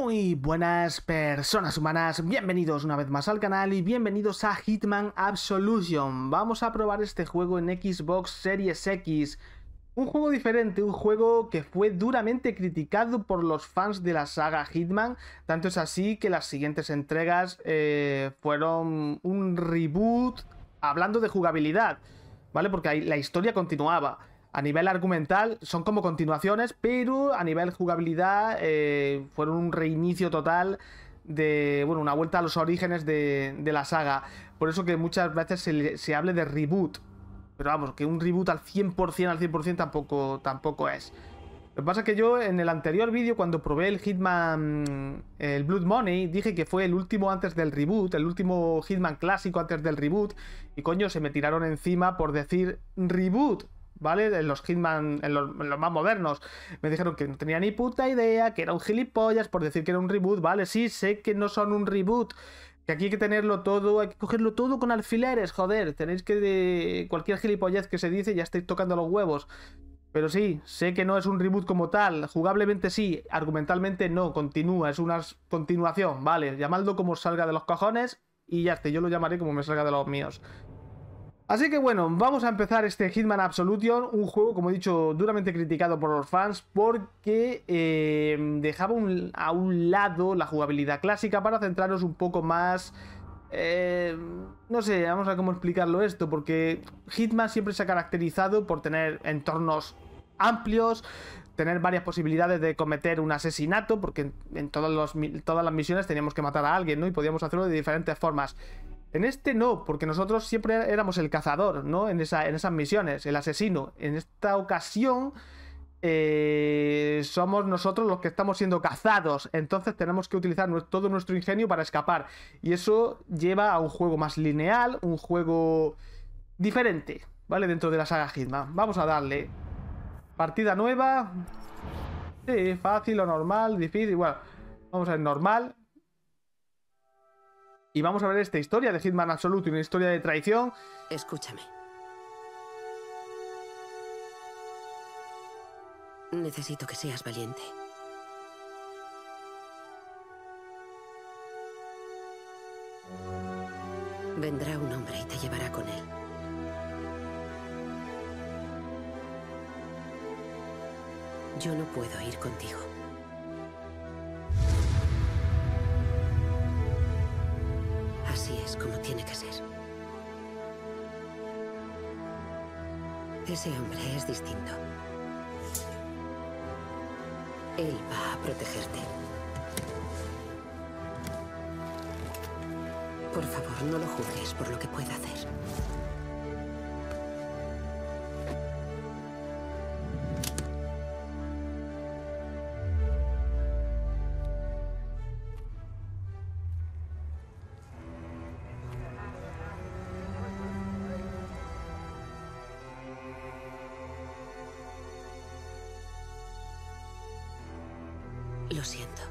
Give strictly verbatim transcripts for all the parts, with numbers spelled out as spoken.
Muy buenas personas humanas, bienvenidos una vez más al canal y bienvenidos a Hitman Absolution. Vamos a probar este juego en Xbox Series X. Un juego diferente, un juego que fue duramente criticado por los fans de la saga Hitman. Tanto es así que las siguientes entregas eh, fueron un reboot hablando de jugabilidad, ¿vale? Porque ahí la historia continuaba. A nivel argumental son como continuaciones, pero a nivel jugabilidad eh, fueron un reinicio total de, bueno, una vuelta a los orígenes de, de la saga. Por eso que muchas veces se, se hable de reboot. Pero vamos, que un reboot al cien por cien, al cien por cien tampoco, tampoco es. Lo que pasa es que yo en el anterior vídeo, cuando probé el Hitman, el Blood Money, dije que fue el último antes del reboot, el último Hitman clásico antes del reboot. Y coño, se me tiraron encima por decir reboot, ¿vale? En los Hitman, en los, en los más modernos. Me dijeron que no tenía ni puta idea, que era un gilipollas por decir que era un reboot. Vale, sí, sé que no son un reboot. Que aquí hay que tenerlo todo, hay que cogerlo todo con alfileres, joder. Tenéis que de cualquier gilipollez que se dice ya estáis tocando los huevos. Pero sí, sé que no es un reboot como tal. Jugablemente sí, argumentalmente no, continúa, es una continuación, vale. Llamadlo como salga de los cojones y ya está, yo lo llamaré como me salga de los míos. Así que bueno, vamos a empezar este Hitman Absolution, un juego, como he dicho, duramente criticado por los fans porque eh, dejaba un, a un lado la jugabilidad clásica para centrarnos un poco más... Eh, no sé, vamos a ver cómo explicarlo esto, porque Hitman siempre se ha caracterizado por tener entornos amplios, tener varias posibilidades de cometer un asesinato, porque en, en todos los, todas las misiones teníamos que matar a alguien, ¿no? Y podíamos hacerlo de diferentes formas. En este no, porque nosotros siempre éramos el cazador, ¿no? En, esa, en esas misiones, el asesino. En esta ocasión eh, somos nosotros los que estamos siendo cazados. Entonces tenemos que utilizar todo nuestro ingenio para escapar. Y eso lleva a un juego más lineal, un juego diferente, ¿vale? Dentro de la saga Hitman. Vamos a darle. Partida nueva. Sí, fácil o normal, difícil. Bueno, vamos a ver normal. Y vamos a ver esta historia de Hitman Absolution, una historia de traición. Escúchame. Necesito que seas valiente. Vendrá un hombre y te llevará con él. Yo no puedo ir contigo. Así es como tiene que ser. Ese hombre es distinto. Él va a protegerte. Por favor, no lo juzgues por lo que pueda hacer. Lo siento.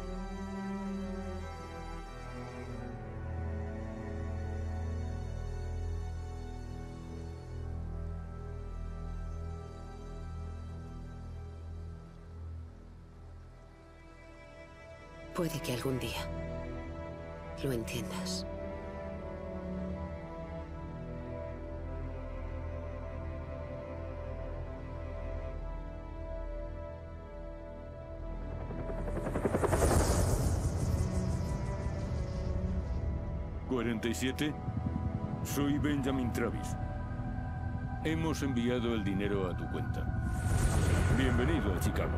Puede que algún día lo entiendas. cuarenta y siete, soy Benjamin Travis. Hemos enviado el dinero a tu cuenta. Bienvenido a Chicago.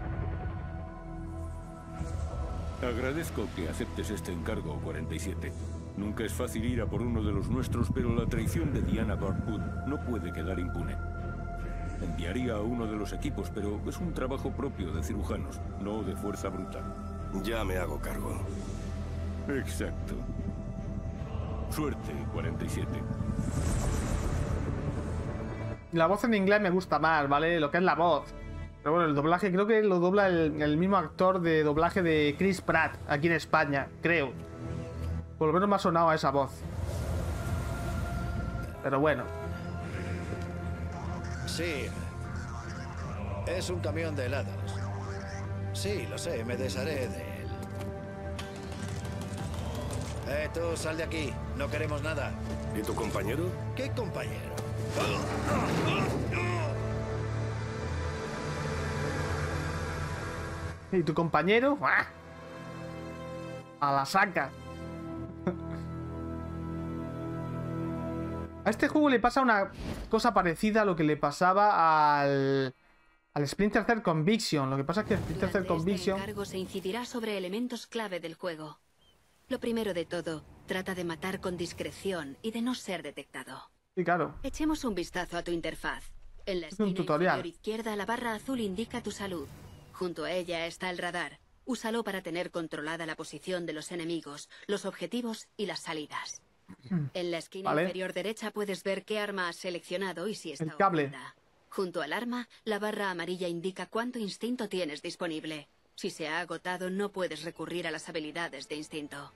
Agradezco que aceptes este encargo, cuarenta y siete. Nunca es fácil ir a por uno de los nuestros, pero la traición de Diana Barkwood no puede quedar impune. Enviaría a uno de los equipos, pero es un trabajo propio de cirujanos, no de fuerza bruta. Ya me hago cargo. Exacto. Suerte, cuarenta y siete. La voz en inglés me gusta más, ¿vale? Lo que es la voz. Pero bueno, el doblaje creo que lo dobla el, el mismo actor de doblaje de Chris Pratt aquí en España, creo. Por lo menos me ha sonado a esa voz. Pero bueno. Sí. Es un camión de helados. Sí, lo sé, me desharé de él. Eh, tú, sal de aquí. No queremos nada. ¿Y tu compañero? ¿Qué compañero? ¿Y tu compañero? ¡Ah! A la saca. A este juego le pasa una cosa parecida a lo que le pasaba al, al Splinter Cell Conviction. Lo que pasa es que Splinter Cell Conviction... Este encargo se incidirá sobre elementos clave del juego. Lo primero de todo, trata de matar con discreción y de no ser detectado. Sí, claro. Echemos un vistazo a tu interfaz. En la Es un esquina tutorial. inferior izquierda, la barra azul indica tu salud. Junto a ella está el radar. Úsalo para tener controlada la posición de los enemigos, los objetivos y las salidas. En la esquina Vale. inferior derecha puedes ver qué arma has seleccionado y si está El cable. oculta. Junto al arma, la barra amarilla indica cuánto instinto tienes disponible. Si se ha agotado, no puedes recurrir a las habilidades de instinto.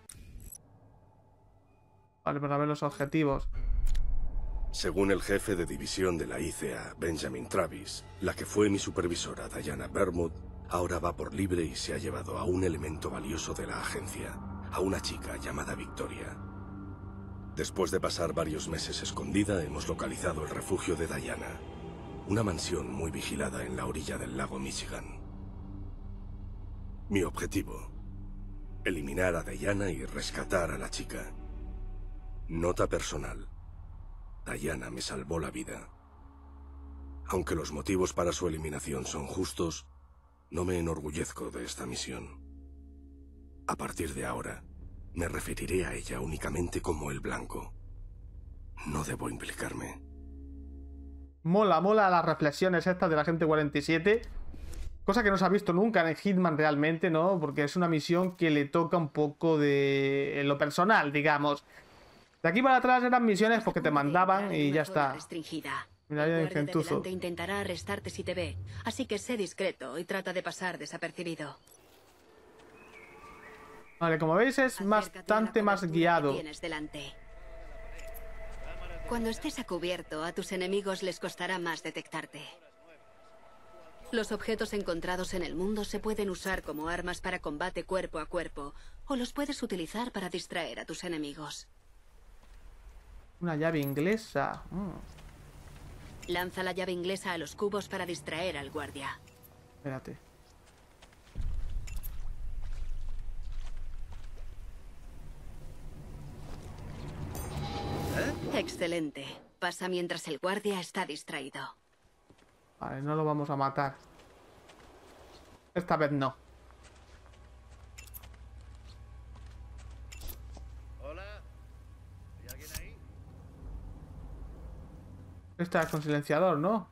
Vale, para ver los objetivos. Según el jefe de división de la I C A, Benjamin Travis, la que fue mi supervisora, Diana Bermud, ahora va por libre y se ha llevado a un elemento valioso de la agencia, a una chica llamada Victoria. Después de pasar varios meses escondida, hemos localizado el refugio de Diana, una mansión muy vigilada en la orilla del lago Michigan. Mi objetivo: eliminar a Diana y rescatar a la chica. Nota personal: Diana me salvó la vida. Aunque los motivos para su eliminación son justos, no me enorgullezco de esta misión. A partir de ahora, me referiré a ella únicamente como el blanco. No debo implicarme. Mola, mola las reflexiones estas de la Agente cuarenta y siete. Cosa que no se ha visto nunca en Hitman realmente, ¿no? Porque es una misión que le toca un poco de... en lo personal, digamos. De aquí para atrás eran misiones porque te mandaban y ya está. Restringida. Mira, El ahí hay guardia de gentuzo. delante intentará arrestarte si te ve, así que sé discreto y trata de pasar desapercibido. Vale, como veis es Acércate a la bastante más cobertura guiado. que tienes delante. Cuando estés a cubierto, a tus enemigos les costará más detectarte. Los objetos encontrados en el mundo se pueden usar como armas para combate cuerpo a cuerpo, o los puedes utilizar para distraer a tus enemigos. Una llave inglesa. Mm, Lanza la llave inglesa a los cubos para distraer al guardia. espérate. Excelente. Pasa mientras el guardia está distraído. Vale, no lo vamos a matar. Esta vez no. Hola. ¿Hay alguien ahí? Esta es con silenciador, ¿no?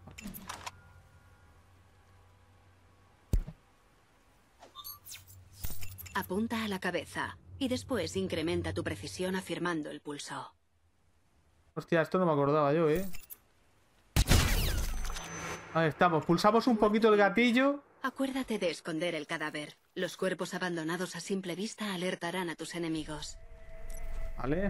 Apunta a la cabeza y después incrementa tu precisión afirmando el pulso. Hostia, esto no me acordaba yo, ¿eh? Ahí estamos. Pulsamos un poquito el gatillo. Acuérdate de esconder el cadáver. Los cuerpos abandonados a simple vista alertarán a tus enemigos. Vale.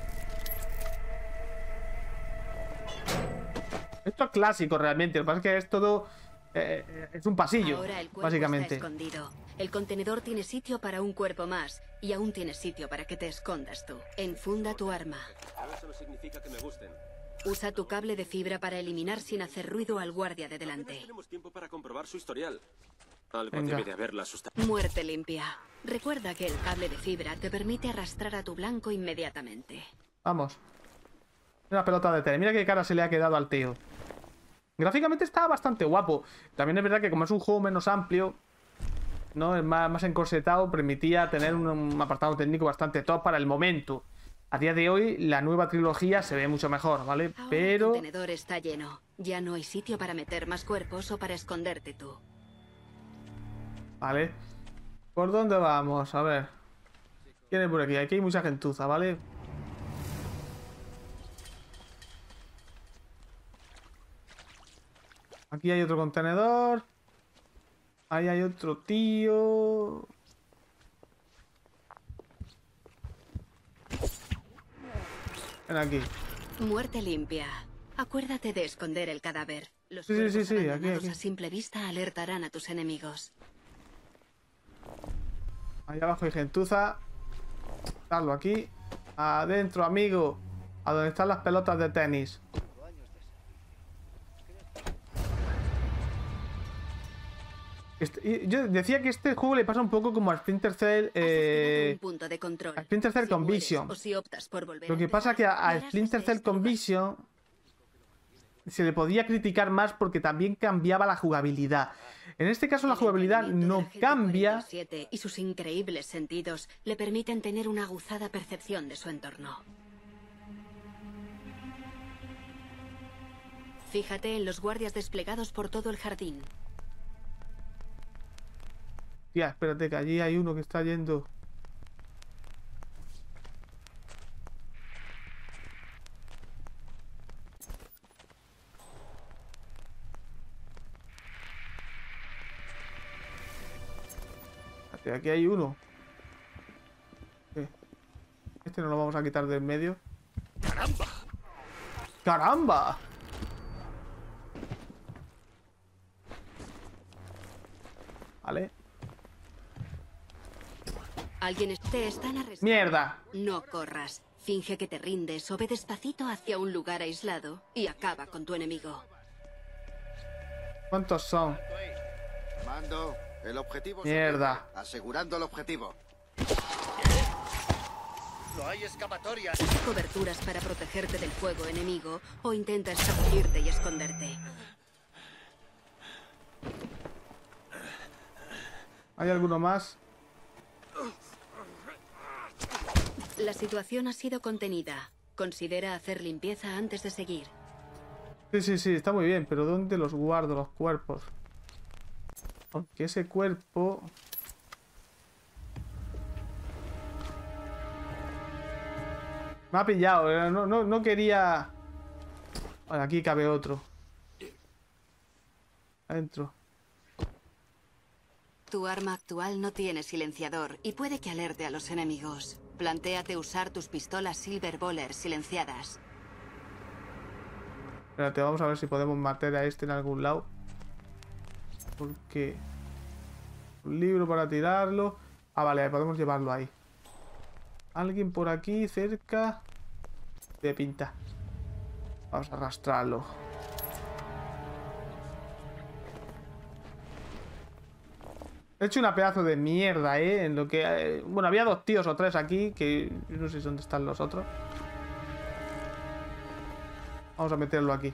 Esto es clásico realmente. Lo que pasa es que es todo... eh, es un pasillo, Ahora el cuerpo básicamente. está escondido. El contenedor tiene sitio para un cuerpo más y aún tiene sitio para que te escondas tú. Enfunda tu arma. Eso no significa que me gusten. Usa tu cable de fibra para eliminar sin hacer ruido al guardia de Apenas delante. tenemos tiempo para comprobar su historial. Algo Venga. debe de haberla asustado. Muerte limpia. Recuerda que el cable de fibra te permite arrastrar a tu blanco inmediatamente. Vamos. Una pelota de tele. Mira qué cara se le ha quedado al tío. Gráficamente está bastante guapo. También es verdad que como es un juego menos amplio, ¿no? Es más, más encorsetado, permitía tener un, un apartado técnico bastante top para el momento. A día de hoy, la nueva trilogía se ve mucho mejor, ¿vale? Ahora Pero... el contenedor está lleno. Ya no hay sitio para meter más cuerpos o para esconderte tú. Vale. ¿Por dónde vamos? A ver. ¿Quién hay por aquí? Aquí hay mucha gentuza, ¿vale? Aquí hay otro contenedor. Ahí hay otro tío. Ven aquí. Muerte limpia. Acuérdate de esconder el cadáver. Los Sí, sí, cuerpos sí, sí, aquí, abandonados aquí. a simple vista alertarán a tus enemigos. Ahí abajo hay gentuza. Darlo aquí. Adentro, amigo. A donde están las pelotas de tenis. Este, yo decía que este juego le pasa un poco como a Splinter Cell. Eh, un punto de control. a Splinter Cell Si con mueres Vision. o si optas por volver Lo a que pasa empezar, que a, a verás Splinter desde Cell este con lugar. Vision se le podía criticar más porque también cambiaba la jugabilidad. En este caso la El jugabilidad entrenamiento de no Agente cambia. cuarenta y siete y sus increíbles sentidos le permiten tener una aguzada percepción de su entorno. Fíjate en los guardias desplegados por todo el jardín. Tía, espérate que allí hay uno que está yendo. Espérate, aquí hay uno. ¿Qué? Este no lo vamos a quitar del medio. ¡Caramba! ¡Caramba! Vale. Alguien te están arrestando. ¡Mierda! No corras. Finge que te rindes o ve despacito hacia un lugar aislado y acaba con tu enemigo. ¿Cuántos son? Mando, el objetivo. Mierda. se pierde. Asegurando el objetivo. ¡No hay escapatoria! Coberturas para protegerte del fuego enemigo o intenta escabullirte y esconderte. ¿Hay alguno más? La situación ha sido contenida. Considera hacer limpieza antes de seguir. Sí, sí, sí, está muy bien, pero ¿dónde los guardo, los cuerpos? Aunque ese cuerpo... Me ha pillado, eh, no, no, no quería... Vale, aquí cabe otro. Adentro. Tu arma actual no tiene silenciador y puede que alerte a los enemigos. Plantéate usar tus pistolas Silver Bowler silenciadas. Espérate, vamos a ver si podemos matar a este en algún lado. Porque... Un libro para tirarlo. Ah, vale, podemos llevarlo ahí. Alguien por aquí, cerca. De pinta. Vamos a arrastrarlo. He hecho una pedazo de mierda, ¿eh? En lo que... Eh, bueno, había dos tíos o tres aquí, que no sé dónde están los otros. Vamos a meterlo aquí.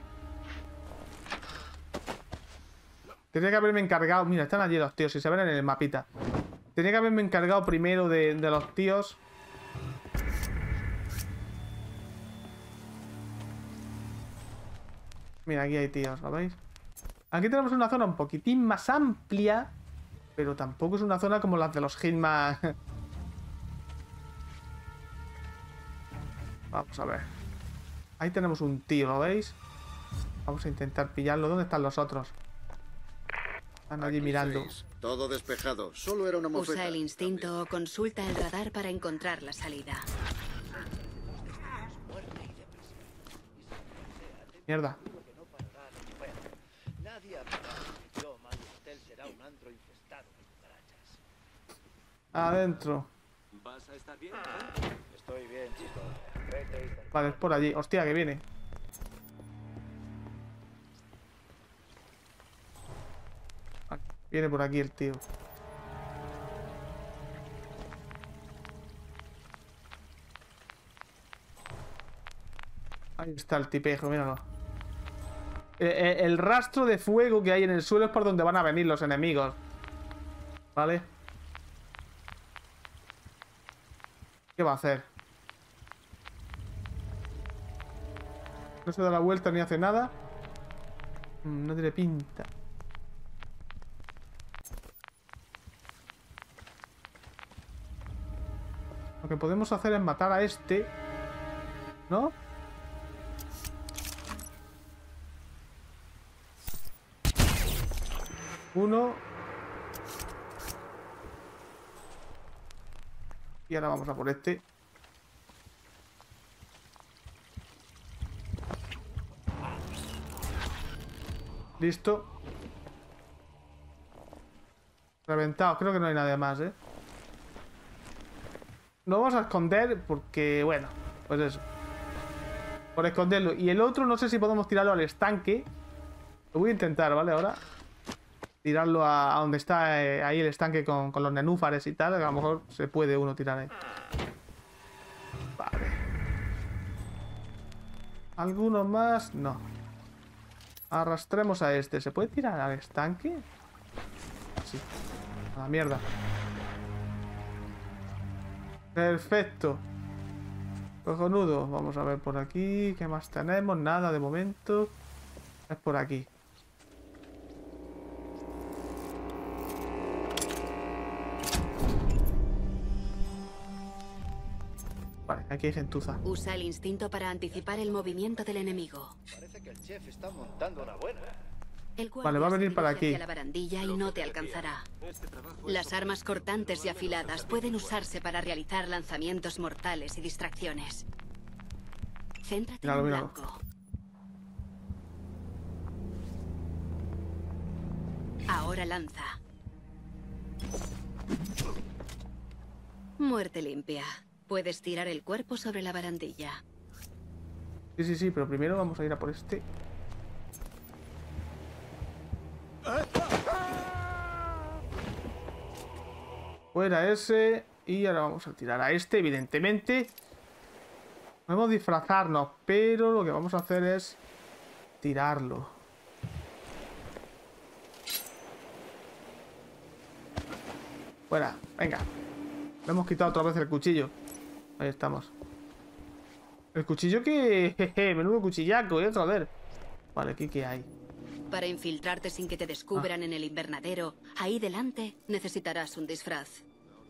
Tenía que haberme encargado... Mira, están allí los tíos, si se ven en el mapita. Tenía que haberme encargado primero de, de los tíos. Mira, aquí hay tíos, ¿lo veis? Aquí tenemos una zona un poquitín más amplia, pero tampoco es una zona como las de los Hitman. Vamos a ver. Ahí tenemos un tío, ¿lo veis? Vamos a intentar pillarlo. ¿Dónde están los otros? Están allí Aquí mirando. seis. Todo despejado. Solo era una mofeta. Usa el instinto o consulta el radar para encontrar la salida. Mierda. Nadie hablará mi idioma y el hotel será un antro infestado de cucarachas. Adentro. ¿Vas a estar bien? Estoy bien, chicos. Vete y... Vale, es por allí. Hostia, que viene. Vale, viene por aquí el tío. Ahí está el tipejo, míralo. Eh, eh, el rastro de fuego que hay en el suelo es por donde van a venir los enemigos. ¿Vale? ¿Qué va a hacer? No se da la vuelta ni hace nada. Mm, no tiene pinta. Lo que podemos hacer es matar a este, ¿no? Uno. Y ahora vamos a por este. Listo. Reventado. Creo que no hay nadie más, ¿eh? lo vamos a esconder porque, bueno, pues eso. Por esconderlo. Y el otro no sé si podemos tirarlo al estanque. Lo voy a intentar, ¿vale? Ahora tirarlo a, a donde está eh, ahí el estanque con, con los nenúfares y tal. A lo mejor se puede uno tirar ahí. Vale. ¿Alguno más? No. Arrastremos a este. ¿Se puede tirar al estanque? Sí. A la mierda. Perfecto. Cojonudo. Vamos a ver por aquí. ¿Qué más tenemos? Nada de momento. Es por aquí. Vale, aquí hay gentuza. Usa el instinto para anticipar el movimiento del enemigo. Parece que el chef está montando una buena. El guardia Vale, va a venir se para dirige aquí. hacia la barandilla y no te alcanzará. Las armas cortantes y afiladas pueden usarse para realizar lanzamientos mortales y distracciones. Céntrate Míralo, en el míralo. blanco. Ahora lanza. Muerte limpia. Puedes tirar el cuerpo sobre la barandilla. Sí, sí, sí, pero primero vamos a ir a por este. Fuera ese. Y ahora vamos a tirar a este, evidentemente. Podemos disfrazarnos, pero lo que vamos a hacer es tirarlo. Fuera, venga. Le hemos quitado otra vez el cuchillo. Ahí estamos. El cuchillo que... Jeje, menudo cuchillaco, eh, joder. Vale, ¿aquí qué hay? Para infiltrarte sin que te descubran en el invernadero, ahí delante necesitarás un disfraz.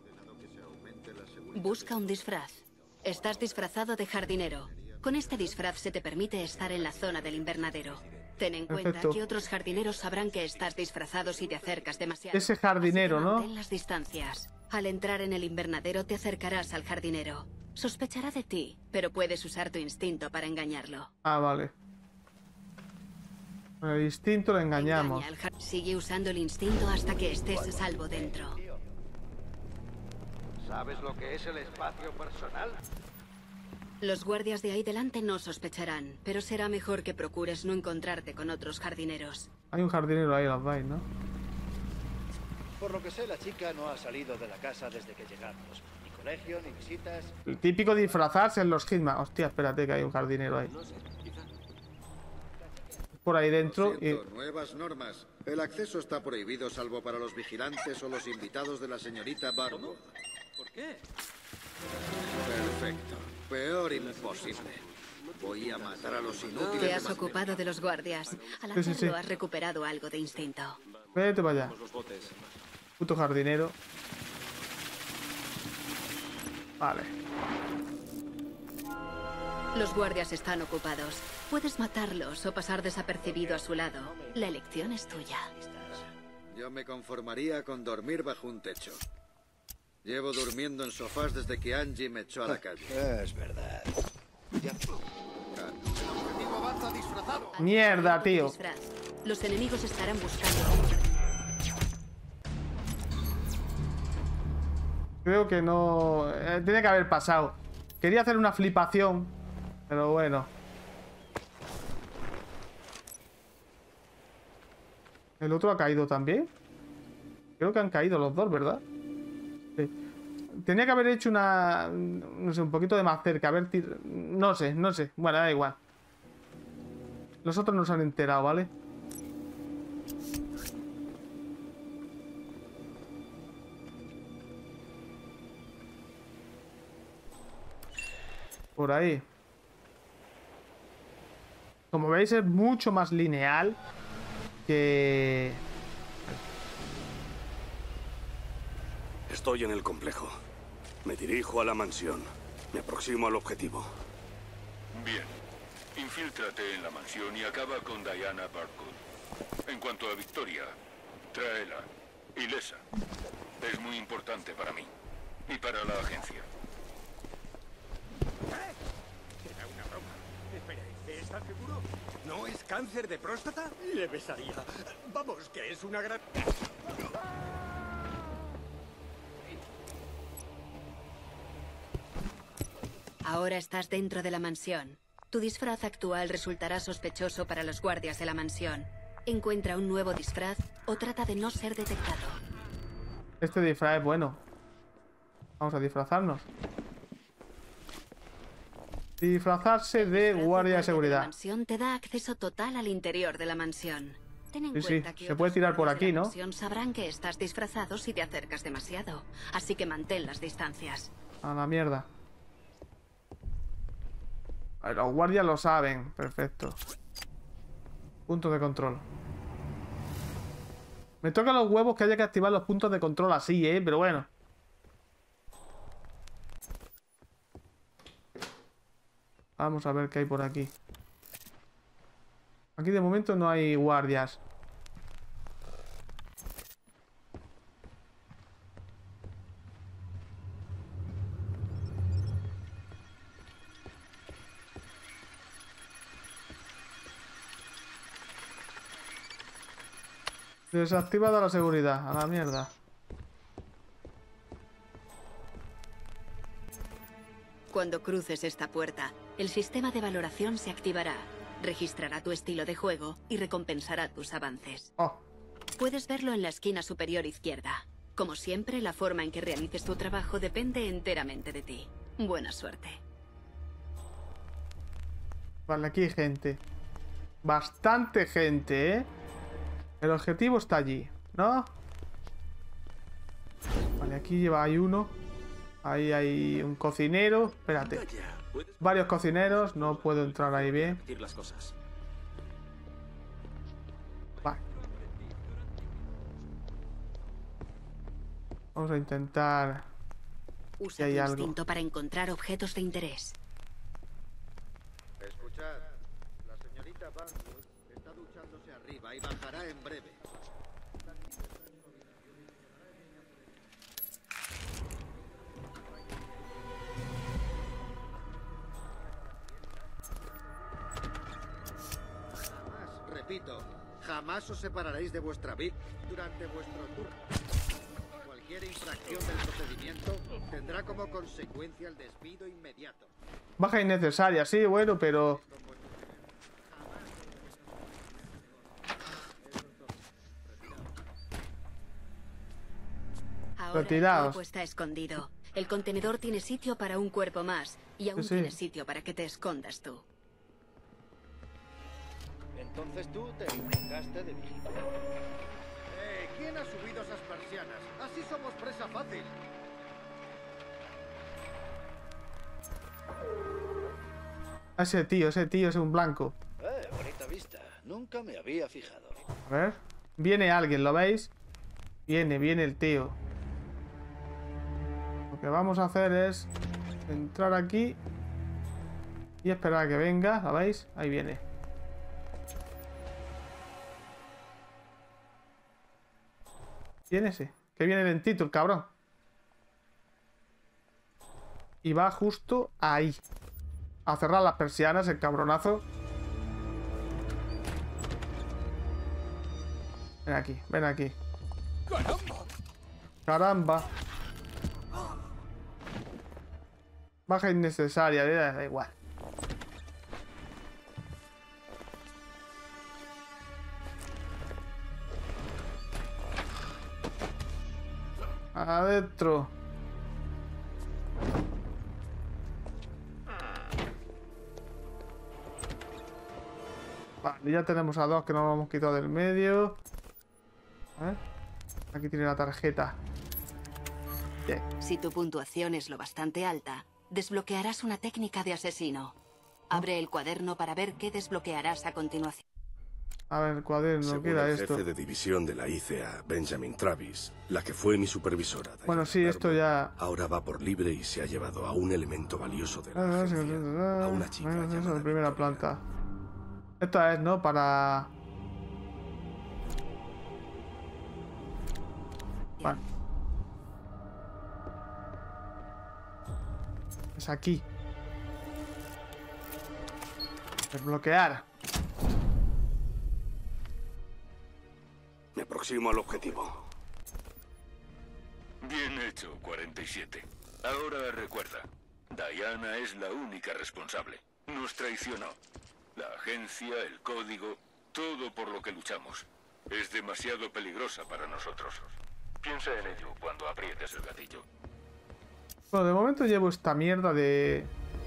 Busca un disfraz. Estás disfrazado de jardinero. Con este disfraz se te permite estar en la zona del invernadero. Ten en cuenta Perfecto. que otros jardineros sabrán que estás disfrazado si te acercas demasiado. Ese jardinero, Así que ¿no? mantén las distancias. Al entrar en el invernadero te acercarás al jardinero. Sospechará de ti, pero puedes usar tu instinto para engañarlo. Ah, vale. Con el instinto lo engañamos. Engaña al jar- Sigue usando el instinto hasta que estés a salvo dentro. ¿Sabes lo que es el espacio personal? Los guardias de ahí delante no sospecharán, pero será mejor que procures no encontrarte con otros jardineros. Hay un jardinero ahí, los vais, ¿no? Por lo que sé, la chica no ha salido de la casa desde que llegamos. Ni colegio, ni visitas. El típico disfrazarse en los Hitman. Hostia, espérate que hay un jardinero ahí. No sé, quizá. Por ahí Lo dentro. Y... siento, nuevas normas. El acceso está prohibido salvo para los vigilantes o los invitados de la señorita Barwood. ¿Por qué? Perfecto. Peor imposible. Voy a matar a los inútiles. Te de has Macbeth. ocupado de los guardias. Al Sí, sí, hacerlo sí. has recuperado algo de instinto. Vete para allá. Los botes. Puto jardinero. Vale. Los guardias están ocupados. Puedes matarlos o pasar desapercibido a su lado. La elección es tuya. Yo me conformaría con dormir bajo un techo. Llevo durmiendo en sofás desde que Angie me echó a la calle. Es verdad. Ya. El objetivo avanza disfrazado. Mierda, Tu tío. disfraz. Los enemigos estarán buscando. Creo que no... eh, tiene que haber pasado. Quería hacer una flipación. Pero bueno. ¿El otro ha caído también? Creo que han caído los dos, ¿verdad? Sí. Tenía que haber hecho una... No sé, un poquito de más cerca. A ver... tir- No sé, no sé. Bueno, da igual. Los otros no se han enterado, ¿vale? Por ahí. Como veis es mucho más lineal que... Estoy en el complejo. Me dirijo a la mansión. Me aproximo al objetivo. Bien. Infíltrate en la mansión y acaba con Diana Barkwood. En cuanto a Victoria, tráela. Ilesa. Es muy importante para mí. Y para la agencia. Era una broma. Espere, ¿estás seguro? ¿No es cáncer de próstata? Le besaría. Vamos, que es una gran... Ahora estás dentro de la mansión. Tu disfraz actual resultará sospechoso para los guardias de la mansión. Encuentra un nuevo disfraz o trata de no ser detectado. Este disfraz es bueno. Vamos a disfrazarnos. Disfrazarse de guardia de seguridad. La mansión te da acceso total al interior de la mansión. Ten en Sí, sí, cuenta que se puede tirar por aquí, ¿no? La mansión sabrán que estás disfrazado si te acercas demasiado, así que mantén las distancias. A la mierda. A ver, los guardias lo saben. Perfecto. Punto de control. Me tocan los huevos que haya que activar los puntos de control así, ¿eh? Pero bueno. Vamos a ver qué hay por aquí. Aquí de momento no hay guardias. Desactivada la seguridad, a la mierda. Cuando cruces esta puerta, el sistema de valoración se activará, registrará tu estilo de juego y recompensará tus avances. Oh. Puedes verlo en la esquina superior izquierda. Como siempre, la forma en que realices tu trabajo depende enteramente de ti. Buena suerte. Vale, aquí hay gente. Bastante gente, ¿eh? El objetivo está allí, ¿no? Vale, aquí lleva hay uno. Ahí hay un cocinero. Espérate. Varios cocineros. No puedo entrar ahí bien. Vale. Vamos a intentar. Usa Si hay tu algo. instinto para encontrar objetos de interés. Escuchad, la señorita Barnwood está duchándose arriba y bajará en breve. Jamás, repito, jamás os separaréis de vuestra vida durante vuestro turno. Cualquier infracción del procedimiento tendrá como consecuencia el despido inmediato. Baja innecesaria, sí, bueno, pero... Ahora Retiraos. el cuerpo está escondido. El contenedor tiene sitio para un cuerpo más y aún Sí, sí. tiene sitio para que te escondas tú. Entonces tú te encargaste de vigilar. Eh, ¿quién ha subido esas persianas? Así somos presa fácil. Ese tío, ese tío es un blanco. Eh, bonita vista. Nunca me había fijado. A ver. Viene alguien, ¿lo veis? Viene, viene el tío. Lo que vamos a hacer es entrar aquí y esperar a que venga, ¿lo veis? Ahí viene. ¿Quién es ese? Que viene lentito el cabrón. Y va justo ahí. A cerrar las persianas, el cabronazo. Ven aquí, ven aquí. Caramba. Baja innecesaria, eh, da igual. Adentro. Vale, ya tenemos a dos que nos lo hemos quitado del medio. A ver. Aquí tiene la tarjeta. Bien. Si tu puntuación es lo bastante alta, desbloquearás una técnica de asesino. Abre el cuaderno para ver qué desbloquearás a continuación. A ver, el cuaderno, Según ¿qué era el esto? jefe de división de la I C A, Benjamin Travis, la que fue mi supervisora, Diana Bueno, sí, esto Vermont, ya... ahora va por libre y se ha llevado a un elemento valioso de la Ah, sí, agencia, a una chica bueno, eso llamada en primera Victoria. planta. Esta es, ¿no? Para... Vale. Es aquí. Desbloquear. Me aproximo al objetivo. Bien hecho, cuarenta y siete. Ahora recuerda, Diana es la única responsable. Nos traicionó. La agencia, el código, todo por lo que luchamos. Es demasiado peligrosa para nosotros. Piensa en ello cuando aprietes el gatillo. Bueno, de momento llevo esta mierda de...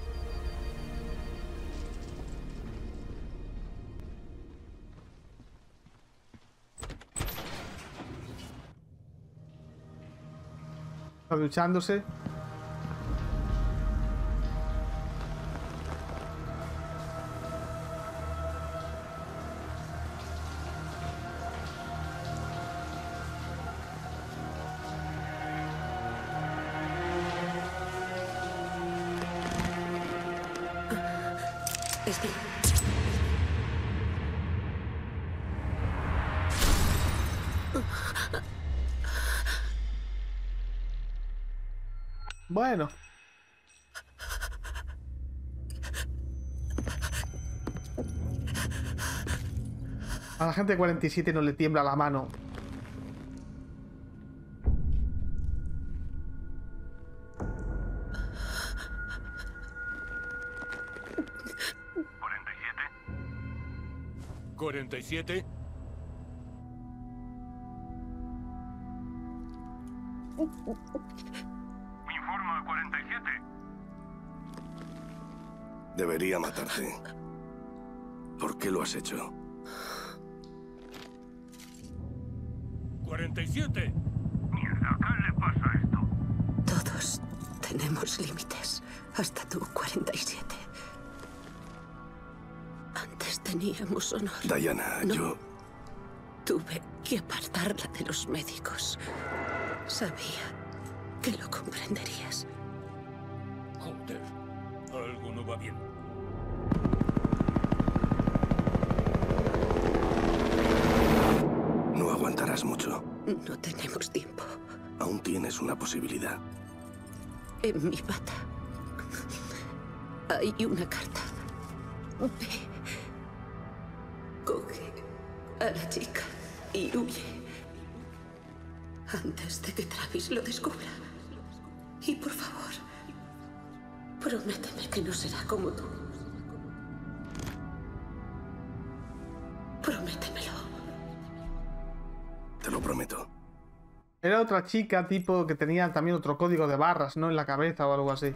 Está duchándose. Este. Bueno. A la gente de cuarenta y siete no le tiembla la mano. ¿cuarenta y siete? Informa cuarenta y siete. Debería matarte. ¿Por qué lo has hecho? cuarenta y siete. Mierda, ¿qué le pasa a esto? Todos tenemos límites. Hasta tú, cuarenta y siete. Antes teníamos honor. Diana, no. yo... Tuve que apartarla de los médicos. Sabía que lo comprenderías. Joder, algo no va bien. No aguantarás mucho. No tenemos tiempo. Aún tienes una posibilidad. En mi bata hay una carta. Ve. Coge a la chica y huye. Antes de que Travis lo descubra. Y por favor, prométeme que no será como tú. Prométemelo. Te lo prometo. Era otra chica, tipo, que tenía también otro código de barras, ¿no? En la cabeza o algo así.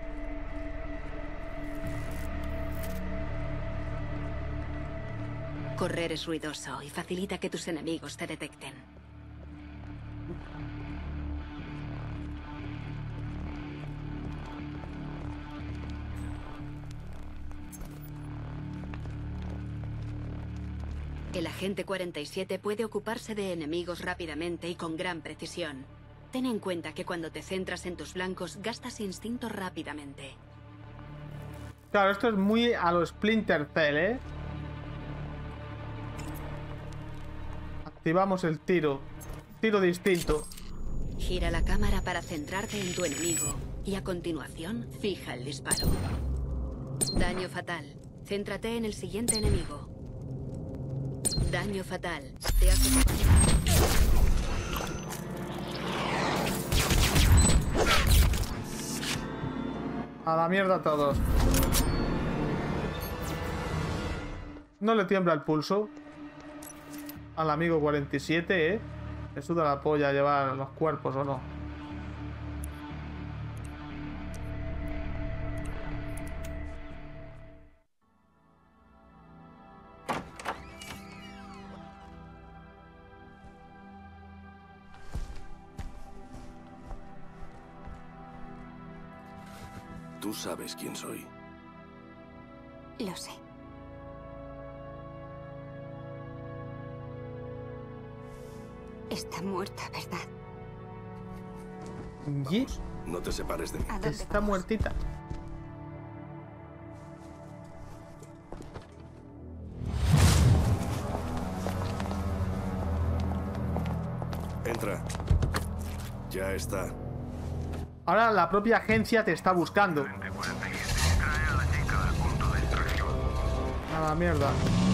Correr es ruidoso y facilita que tus enemigos te detecten. El agente cuarenta y siete puede ocuparse de enemigos rápidamente y con gran precisión. Ten en cuenta que cuando te centras en tus blancos, gastas instinto rápidamente. Claro, esto es muy a lo Splinter Cell, ¿eh? Activamos el tiro. Tiro de instinto. Gira la cámara para centrarte en tu enemigo y a continuación fija el disparo. Daño fatal. Céntrate en el siguiente enemigo. Daño fatal. Te hace... A la mierda todos. No le tiembla el pulso al amigo cuarenta y siete, ¿eh? Le suda la polla llevar los cuerpos, ¿o no? Tú sabes quién soy. Lo sé. Está muerta, ¿verdad? ¿Y? No te separes de mí. Está muertita. Entra. Ya está. Ahora la propia agencia te está buscando. A la mierda.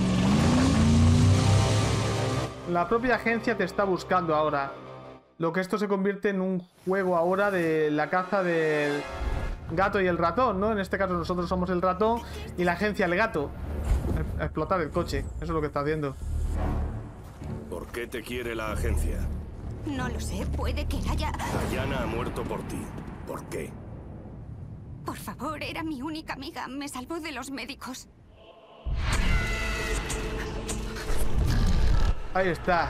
La propia agencia te está buscando ahora. Lo que esto se convierte en un juego ahora de la caza del... gato y el ratón, ¿no? En este caso nosotros somos el ratón y la agencia el gato. A explotar el coche, eso es lo que está haciendo. ¿Por qué te quiere la agencia? No lo sé, puede que haya... Diana ha muerto por ti. ¿Por qué? Por favor, era mi única amiga. Me salvó de los médicos. Ahí está.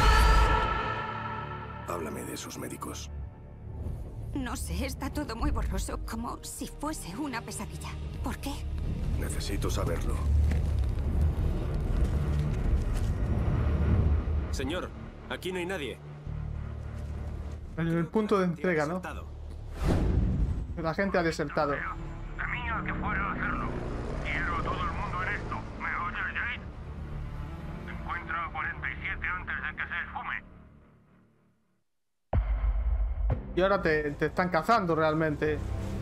Háblame de esos médicos. No sé, está todo muy borroso, como si fuese una pesadilla. ¿Por qué? Necesito saberlo. Señor, aquí no hay nadie. En el punto de entrega, ¿no? La gente ha desertado. Temía que fuera a hacerlo. Quiero a todo el mundo en esto. ¿Me oyes, Jade? Encuentra a cuarenta y siete antes de que se esfume. Y ahora te, te están cazando realmente.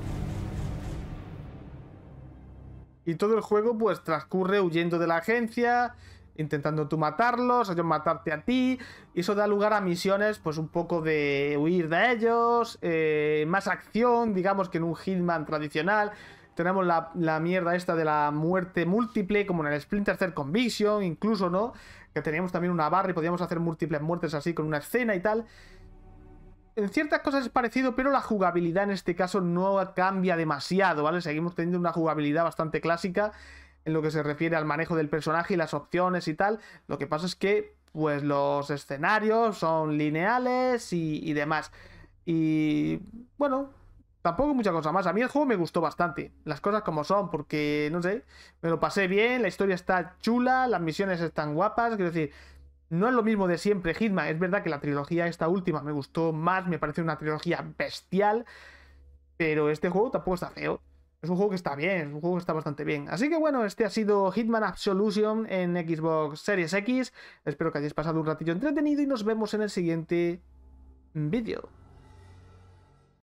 Y todo el juego pues transcurre huyendo de la agencia, intentando tú matarlos, ellos matarte a ti. Y eso da lugar a misiones pues un poco de huir de ellos, eh, más acción, digamos, que en un Hitman tradicional. Tenemos la, la mierda esta de la muerte múltiple, como en el Splinter Cell Conviction, incluso, ¿no? Que teníamos también una barra y podíamos hacer múltiples muertes así con una escena y tal. En ciertas cosas es parecido, pero la jugabilidad en este caso no cambia demasiado, ¿vale? Seguimos teniendo una jugabilidad bastante clásica en lo que se refiere al manejo del personaje y las opciones y tal. Lo que pasa es que, pues, los escenarios son lineales y, y demás. Y, bueno, tampoco mucha cosa más. A mí el juego me gustó bastante, las cosas como son, porque, no sé, me lo pasé bien, la historia está chula, las misiones están guapas, quiero decir... No es lo mismo de siempre Hitman, es verdad que la trilogía esta última me gustó más, me parece una trilogía bestial, pero este juego tampoco está feo. Es un juego que está bien, es un juego que está bastante bien. Así que bueno, este ha sido Hitman Absolution en Xbox Series X. Espero que hayáis pasado un ratillo entretenido y nos vemos en el siguiente vídeo.